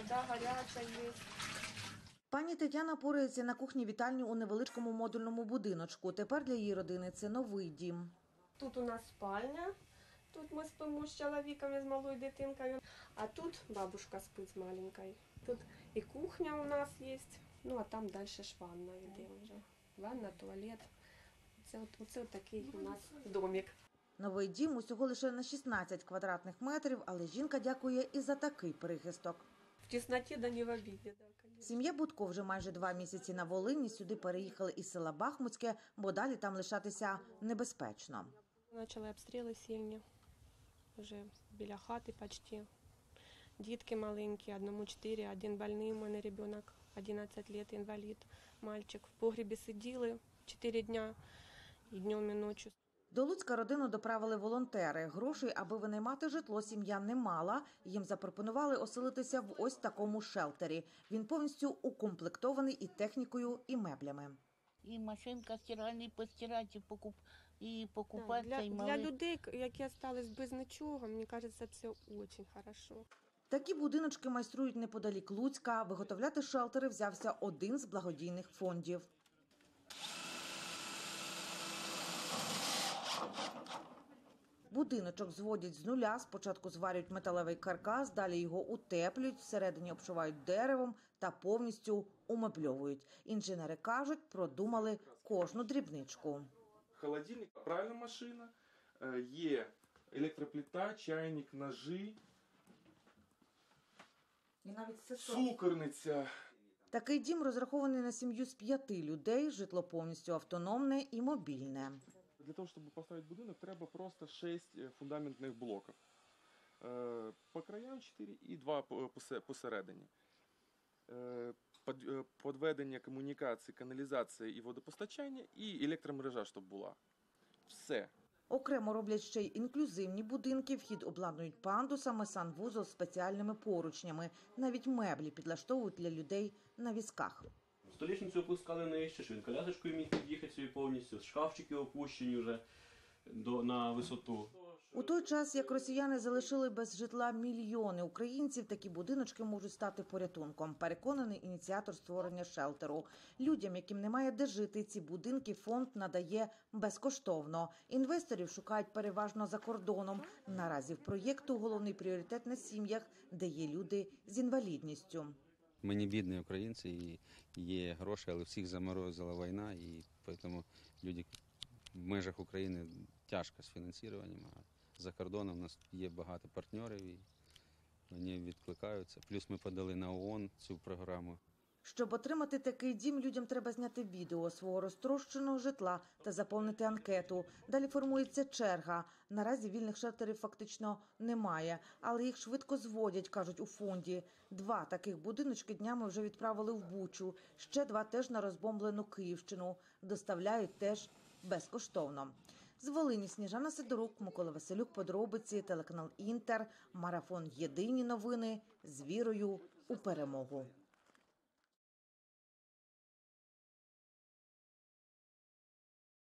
вода гаряча є. Пані Тетяна порається на кухні-вітальні у невеличкому модульному будиночку. Тепер для її родини це новий дім. Тут у нас спальня, тут ми спимо з чоловіком і з малою дитинкою, а тут бабушка спить з маленькою. Тут і кухня у нас є, ну а там далі ж ванна йде вже. Ванна, туалет. Оце такий у нас домик. Новий дім усього лише на 16 квадратних метрів, але жінка дякує і за такий прихисток. В тісноті, да не в обіді. Сім'я Будко вже майже 2 місяці на Волині. Сюди переїхали із села Бахмутське, бо далі там лишатися небезпечно. Почали обстріли сильні, вже біля хати почти. Дітки маленькі, одному 4, один больний, у мене дитина, 11 років, інвалід, мальчик. В погрібі сиділи 4 дні, і днем, і ночі. До Луцька родину доправили волонтери. Грошей, аби винаймати житло, сім'я не мала. Їм запропонували оселитися в ось такому шелтері. Він повністю укомплектований і технікою, і меблями. І машинка стиральна, постирати, і покупатися, і Для людей, які залишились без нічого, мені кажеться, це дуже добре. Такі будиночки майструють неподалік Луцька. Виготовляти шелтери взявся один з благодійних фондів. Будиночок зводять з нуля, спочатку зварюють металевий каркас, далі його утеплюють, всередині обшивають деревом та повністю умебльовують. Інженери кажуть, продумали кожну дрібничку. Холодильник, пральна машина, є електроплита, чайник, ножі, цукорниця. Такий дім розрахований на сім'ю з 5 людей, житло повністю автономне і мобільне. Для того, щоб поставити будинок, треба просто 6 фундаментних блоків. По краям 4 і 2 посередині. Підведення комунікації, каналізації і водопостачання, і електромережа, щоб була. Все. Окремо роблять ще й інклюзивні будинки, вхід обладнують пандусами, санвузол з спеціальними поручнями. Навіть меблі підлаштовують для людей на візках. Столішницю опускали нижче, що він колясочкою міг під'їхати собі повністю, шкафчики опущені вже на висоту. У той час, як росіяни залишили без житла мільйони українців, такі будиночки можуть стати порятунком, переконаний ініціатор створення шелтеру. Людям, яким немає де жити, ці будинки фонд надає безкоштовно. Інвесторів шукають переважно за кордоном. Наразі в проєкту головний пріоритет на сім'ях, де є люди з інвалідністю. Ми не бідні українці, і є гроші, але всіх заморозила війна, і тому люди в межах України тяжко з фінансуванням, а за кордоном у нас є багато партнерів, і вони відкликаються. Плюс ми подали на ООН цю програму. Щоб отримати такий дім, людям треба зняти відео свого розтрощеного житла та заповнити анкету. Далі формується черга. Наразі вільних шелтерів фактично немає, але їх швидко зводять, кажуть у фонді. 2 таких будиночки днями вже відправили в Бучу, ще 2 теж на розбомблену Київщину. Доставляють теж безкоштовно. З Волині Сніжана Сидорук, Микола Василюк, подробиці, телеканал Інтер, марафон «Єдині новини» з вірою у перемогу.